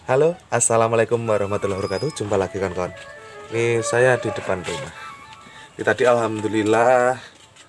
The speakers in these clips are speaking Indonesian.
Halo, assalamualaikum warahmatullahi wabarakatuh. Jumpa lagi kawan-kawan. Ini saya di depan rumah. Ini tadi alhamdulillah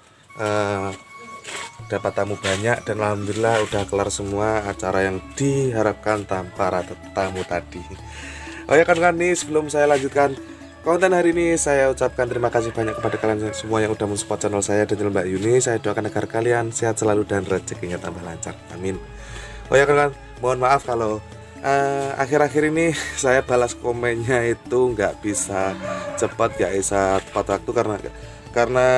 dapat tamu banyak dan alhamdulillah udah kelar semua acara yang diharapkan para tamu tadi. Oh ya kawan-kawan, nih sebelum saya lanjutkan konten hari ini, saya ucapkan terima kasih banyak kepada kalian semua yang udah mensupport channel saya dan channel Mbak Yuni. Saya doakan agar kalian sehat selalu dan rezekinya tambah lancar. Amin. Oh ya kawan-kawan, mohon maaf kalau akhir-akhir ini saya balas komennya itu nggak bisa cepat, nggak bisa tepat waktu karena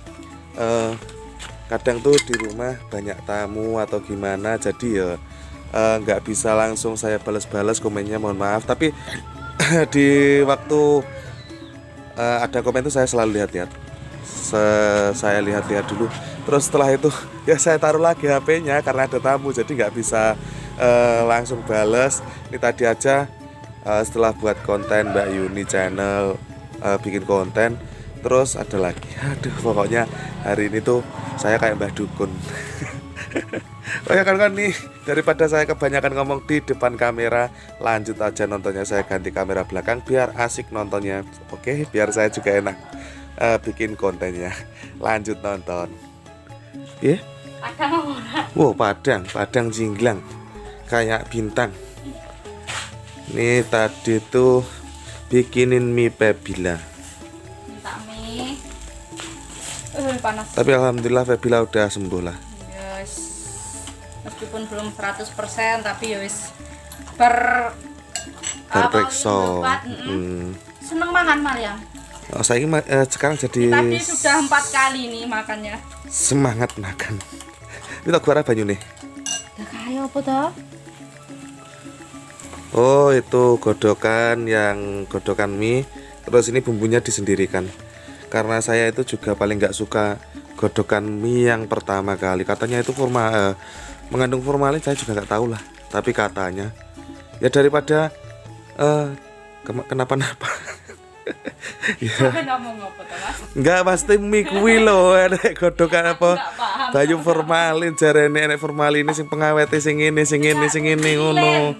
kadang tuh di rumah banyak tamu atau gimana, jadi ya nggak bisa langsung saya balas-balas komennya, mohon maaf. Tapi di waktu ada komen tuh saya selalu lihat-lihat, saya lihat-lihat dulu, terus setelah itu ya saya taruh lagi HP-nya karena ada tamu, jadi nggak bisa langsung bales. Ini tadi aja setelah buat konten Mbak Yuni channel, bikin konten, terus ada lagi, aduh pokoknya hari ini tuh saya kayak Mbah Dukun. Oh ya kan nih, daripada saya kebanyakan ngomong di depan kamera, lanjut aja nontonnya, saya ganti kamera belakang biar asik nontonnya. Oke, biar saya juga enak bikin kontennya. Lanjut nonton. Ya? Wow, padang jinglang kayak bintang. Nih tadi tuh bikinin mie Pebila. Minta mie. Panas. Tapi alhamdulillah Pebila udah sembuh lah. Yes. Meskipun belum 100% tapi ya wis berperiksa. Seneng makan Maryam. Oh, saya sekarang jadi tadi sudah 4 kali nih makannya. Semangat makan. Ini tak gua banyu nih. Udah kaya apa toh? Oh, itu godokan mie. Terus ini bumbunya disendirikan. Karena saya itu juga paling nggak suka godokan mie yang pertama kali. Katanya itu mengandung formalin, saya juga nggak tahu lah. Tapi katanya ya daripada kenapa-napa. Ya. Enggak pasti mie kuwi lho, enek godokan apa banyu formalin, jarene enek formalin sing pengawete sing ngene ngono.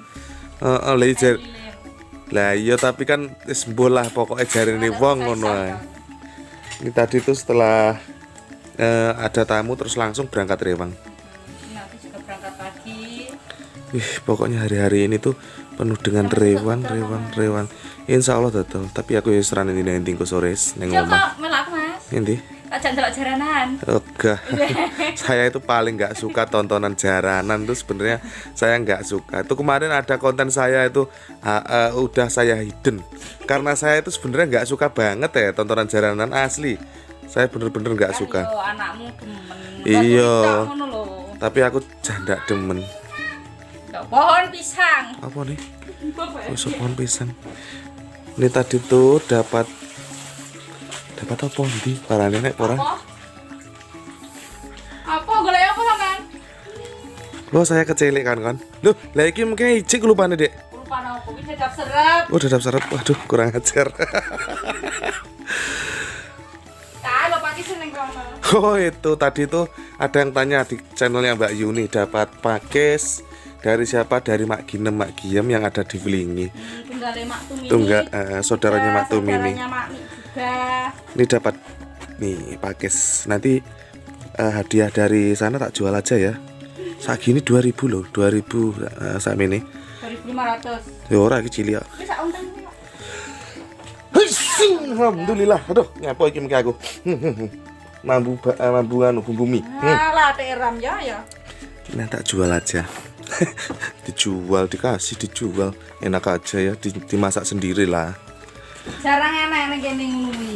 Lah iya, tapi kan wis mbolah pokoke jarene wong ngono ae. Ini tadi tuh setelah ada tamu terus langsung berangkat rewang. Nanti juga berangkat pagi. Pokoknya hari-hari ini tuh penuh dengan rewang. Insya Allah dodol. Tapi aku ya serane ini tingku sore neng omah. Melak Mas. Endi? Ajak ndelok jaranan. Oke. Saya itu paling nggak suka tontonan jaranan tuh, sebenarnya saya nggak suka. Itu kemarin ada konten saya itu udah saya hidden karena saya itu sebenarnya nggak suka banget ya tontonan jaranan asli. Saya bener-bener nggak suka. Ayo, anakmu demen. Iya. Tapi aku janda demen. Pohon pisang. Apa nih? Pohon pisang. Ini tadi tuh dapat apa di parane nek ora? Apa golek apa sampean? Loh, saya kecelik kan. Loh, lah iki mengke ijik lupane, Dek. Lupane apa iki dadap serep. Oh, dadap serep. Waduh, kurang ajar. Kalau pagi seneng kono. Oh, itu tadi tuh ada yang tanya di channelnya Mbak Yuni, dapat pakis dari siapa? Dari Mak Giem yang ada di Vlingi. Tunggale Mak Tumini. Saudaranya Mak Tumini. Saudaranya Mak juga. Ini dapat nih pakis. Nanti hadiah dari sana tak jual aja ya. Segini 2000 loh, 2000 sak ini. 2500. Ya ora iki cilik kok. Wis sak unten. Alhamdulillah. Aduh, nyapa iki mengke aku. Mambu bumbu mie. Alah, teram ya. Nah, tak jual aja. Dijual. Enak aja ya, dimasak sendiri lah. Jarang enak ning kene ngene.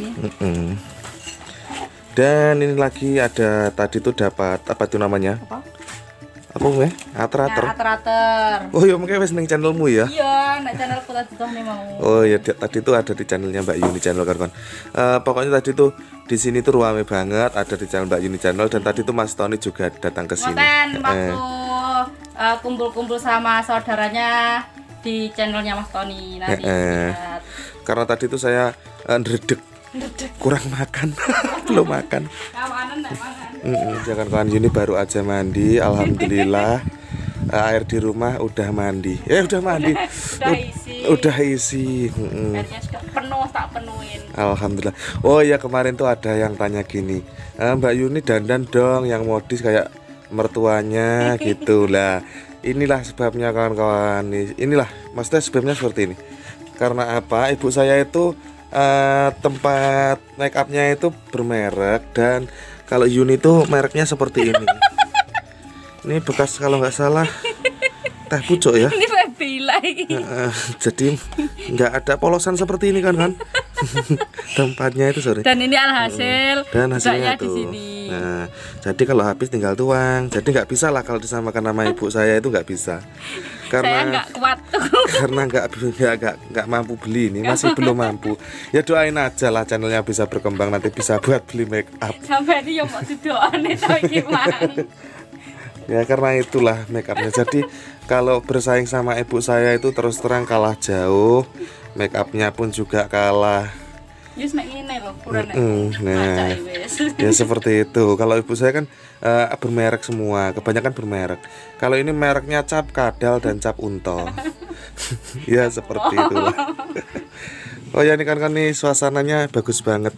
Dan ini lagi ada tadi tuh dapat apa tuh namanya? Apa gue? Ater-ater. Oh iya, mungkin wes neng channelmu ya? Iya, nek channelku tadi tuh mau. Oh iya, tadi tuh ada di channelnya Mbak Yuni channel kawan. Pokoknya tadi tuh di sini tuh rame banget, ada di channel Mbak Yuni channel, dan tadi tuh Mas Tony juga datang ke sini. Waktu kumpul-kumpul sama saudaranya di channelnya Mas Tony nanti lihat. Karena tadi tuh saya ndredeg kurang makan. Belum makan. Kawanan nek mangan. Jangan kawan Yuni baru aja mandi, alhamdulillah. air di rumah udah mandi. Udah mandi. Udah isi. Airnya sudah penuh, tak penuhin. Alhamdulillah. Oh ya, kemarin tuh ada yang tanya gini, Mbak Yuni dandan dong yang modis kayak mertuanya gitu lah. Inilah sebabnya kawan-kawan. Inilah maksudnya sebabnya seperti ini. Karena apa? Ibu saya itu tempat make upnya itu bermerek, dan kalau Yuni itu mereknya seperti ini. Ini bekas kalau nggak salah teh pucuk ya. Ini bila Jadi nggak ada polosan seperti ini kan. Tempatnya itu sorry. Dan ini alhasil. Dan hasilnya di tuh. sini. Nah, jadi kalau habis tinggal tuang. Jadi nggak bisa lah kalau disamakan nama ibu saya itu nggak bisa. Karena saya nggak kuat tuh. Karena nggak mampu beli ini, masih belum mampu. Ya doain aja lah channelnya bisa berkembang, nanti bisa buat beli make up. Sampai dia mau didoain itu gimana? Ya karena itulah make upnya. Jadi kalau bersaing sama ibu saya itu terus terang kalah jauh. Make upnya pun juga kalah. Yes, mek ngene lho, kurang Nah, ya seperti itu. Kalau ibu saya kan bermerek semua, kebanyakan bermerek. Kalau ini mereknya Cap Kadal dan Cap Unto. Ya seperti itulah. Oh ya, ini kan nih suasananya bagus banget.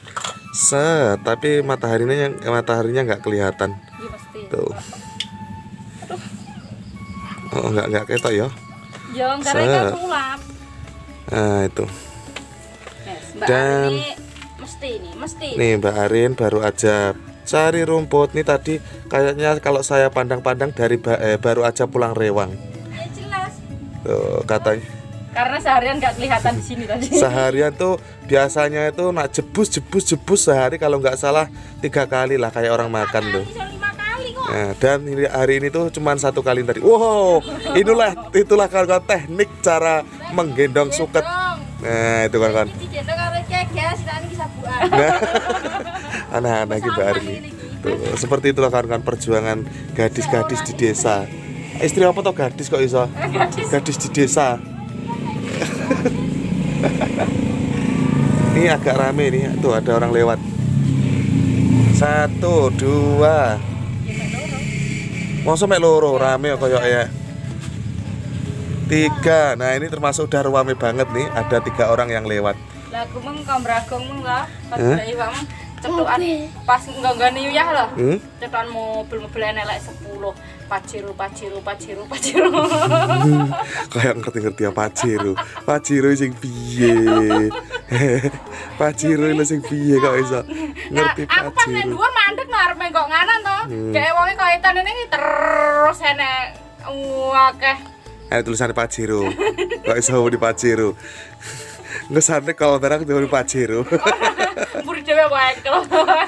Tapi mataharinya nggak kelihatan. Iya pasti. Tuh. Oh nggak ketok ya? Ya karena kan sulap. Nah itu. Mbak Dan ini mesti. Nih Mbak Arin baru aja cari rumput nih tadi. Kayaknya kalau saya pandang-pandang dari baru aja pulang rewang. Ya jelas. Tuh katanya. Karena seharian nggak kelihatan di sini tadi. Seharian tuh biasanya itu nak jebus sehari kalau nggak salah 3 kali lah kayak orang makan tuh. Bisa 5 kali kok. Nah, dan hari ini tuh cuman 1 kali tadi. Wow, itulah kawan-kawan teknik cara menggendong suket. Nah itu kawan-kawan. Nah, anak-anak kita hari ini. Tuh, seperti itulah kawan-kawan perjuangan gadis-gadis di desa. Istri apa toh gadis kok iso? Gadis di desa. Ini agak rame nih, tuh ada orang lewat. 1, 2. Masa mek loro rame kok ya. 3. Nah, ini termasuk udah rame banget nih, ada 3 orang yang lewat. Lah aku meng kambragong meng lah. Pas dari Bang cetukan pas nggak uyah loh. Cetukan mobil-mobil elek 10. Paciro. Kayak ngerti ya Paciro. Paciro sing piye? Paciro lho sing piye kok iso ngerti Paciro. Aku pas nang dhuwur mandek arep kok nganan to. Kayak wonge kaitan ini terus enek akeh. Ada tulisannya Paciro. Kok iso di Paciro? Ngesane kalau barang di Paciro. Mburi dhewe wae kalau.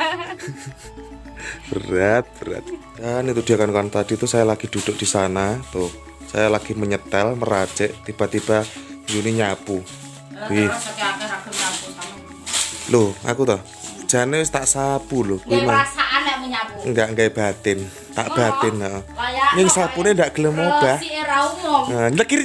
Berat. Dan itu dia kan tadi tuh saya lagi duduk di sana tuh. Saya lagi menyetel, meracik, tiba-tiba Yuni nyapu. Wih. Loh, aku toh. Jane wis tak sapu lho. Kuwi perasaan nek menyapu. Enggak batin. Tak batin, heeh. Ning sapune ndak gelem obah. Si era umum. Nah, lekir.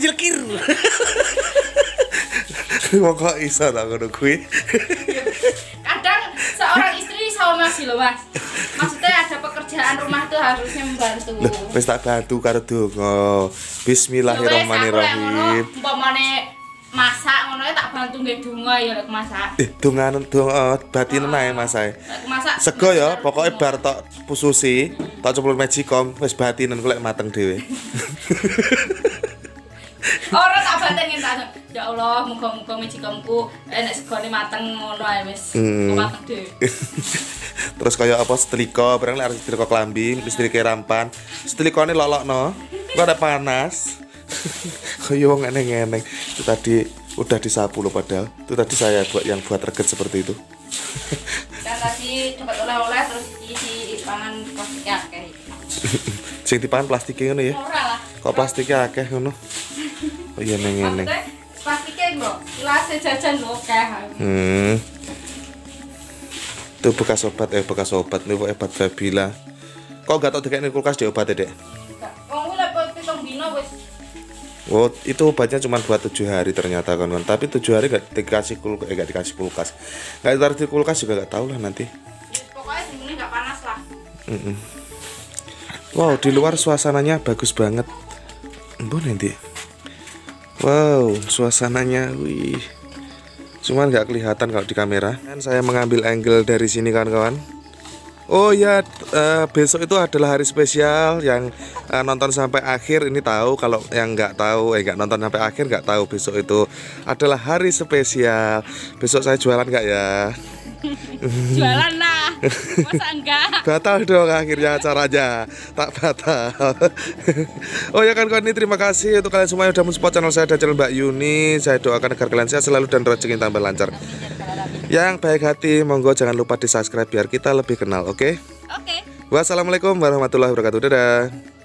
Wong kok iso ta ngono kuwi. Kadang seorang istri sama Mas loh, Mas. Maksudnya ada pekerjaan rumah tuh harusnya membantu. Loh, wis tak bantu karo donga. Bismillahirrahmanirrahim. Umpamane masak ngono tak bantu nggih donga ya lek masak. Donganen batinen ae Mas ae. Masak. Sego ya, pokoknya bar tok pususi, tok ceplok magicom wis batinen golek mateng dhewe. Ora tak batengin tak. Ya Allah, muga-muga magicomku enek segone mateng ngono ae wis. Mateng dhewe. Terus kaya apa setrika, barang lek arep setrika klambi, setrika rampan. Setrikane lolokno. Kok ada panas. Kaya wong eneng-eneng. Itu tadi udah disapu loh padahal. Itu tadi saya buat reget seperti itu. Dan tadi coba oleh-oleh terus isi pangan plastik akeh. Sing dipangan plastiknya ngono ya. Ora lah. Kok plastiknya akeh ngono? Oh iya neng-neng. Plastiknya kok gelas jajan lho akeh. Itu bekas obat nih obat Babila. Kok gak tau dikene kulkas di obat Dek? Wong lek 7 dino wis. Oh, itu obatnya cuma buat 7 hari ternyata kan. Tapi 7 hari gak dikasih kulkas, gak dikasih kulkas. Gak ditaruh di kulkas juga gak tahu lah nanti. Pokoknya sini gak panas lah. Wow, di luar suasananya bagus banget. Mbok nanti. Wow, suasananya, wih. Cuman nggak kelihatan kalau di kamera. Kan saya mengambil angle dari sini kawan-kawan. Oh ya, besok itu adalah hari spesial. Yang nonton sampai akhir ini tahu. Kalau yang nggak tahu, nggak nonton sampai akhir nggak tahu besok itu adalah hari spesial. Besok saya jualan nggak ya? Jualan lah, masa enggak? Batal dong akhirnya acaranya, tak batal. Oh ya kan kawan, ini terima kasih untuk kalian semua yang sudah mensupport channel saya dan channel Mbak Yuni. Saya doakan agar kalian sehat selalu dan rezeki tambah lancar. Yang baik hati monggo jangan lupa di subscribe biar kita lebih kenal, oke? Oke. Wassalamualaikum warahmatullahi wabarakatuh. Dadah.